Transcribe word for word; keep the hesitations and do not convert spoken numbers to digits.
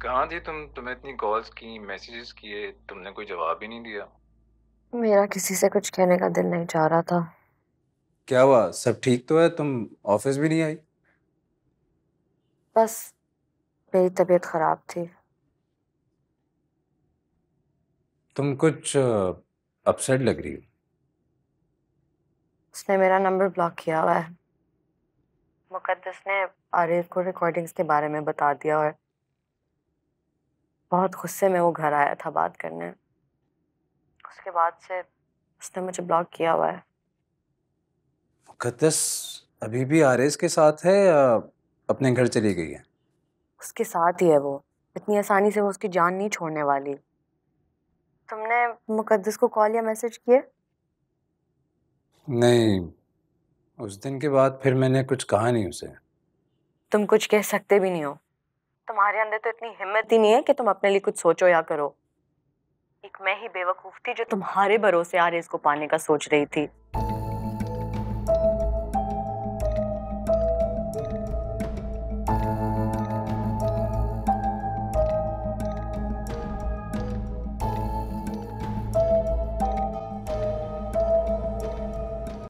कहाँ थी तुम? तुम्हें इतनी कॉल्स की, मैसेजेस किए, तुमने कोई जवाब ही नहीं दिया। मेरा किसी से कुछ कहने का दिल नहीं चाह रहा था। क्या हुआ? सब ठीक तो है? तुम ऑफिस भी नहीं आई? बस मेरी तबीयत खराब थी। तुम कुछ अपसेट लग रही हो। उसने मेरा नंबर ब्लॉक किया हुआ है। मुकद्दस ने आरिफ को रिकॉर्डिंग्स के बारे में बता दिया और बहुत गुस्से में वो घर आया था बात करने। उसके बाद से उसने मुझे ब्लॉक किया हुआ है। मुकद्दस अभी भी आरएस के साथ है या अपने घर चली गई है? उसके साथ ही है वो। इतनी आसानी से वो उसकी जान नहीं छोड़ने वाली। तुमने मुकद्दस को कॉल या मैसेज किए? नहीं, उस दिन के बाद फिर मैंने कुछ कहा नहीं उसे। तुम कुछ कह सकते भी नहीं हो। तुम्हारे अंदर तो इतनी हिम्मत ही नहीं है कि तुम अपने लिए कुछ सोचो या करो। एक मैं ही बेवकूफ थी जो तुम्हारे भरोसे आरिस को पाने का सोच रही थी।